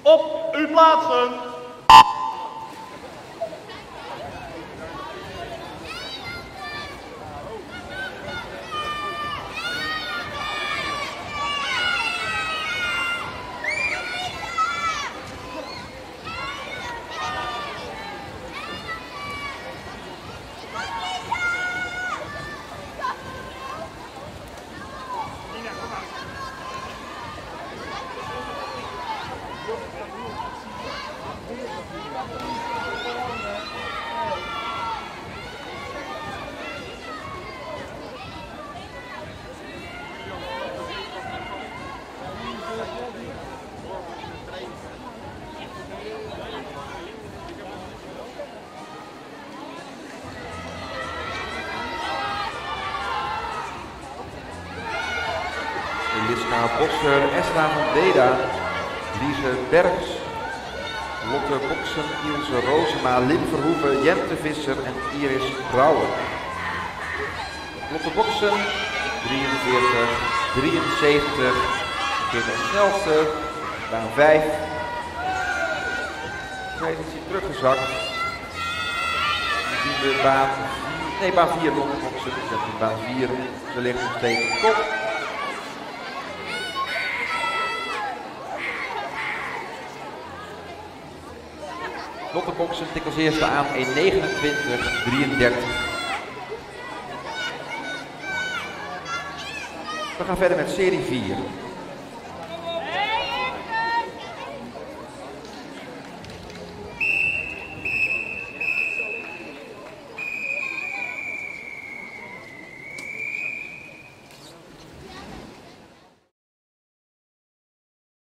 Op uw plaatsen. Liska Bosser, Esra van Deda, Lise Bergs, Lotte Boksen, Ilse Rozema, Lin Verhoeven, Jente Visser en Iris Brouwer. Lotte Boksen, 43, 73, de snelste, baan 5. Zij is hier teruggezakt. Dan zien we baan 4 Lotte Boksen, baan 4, ze ligt nog steeds op kop. Lotte Boksen tikt als eerste aan 1:29:33. We gaan verder met serie 4.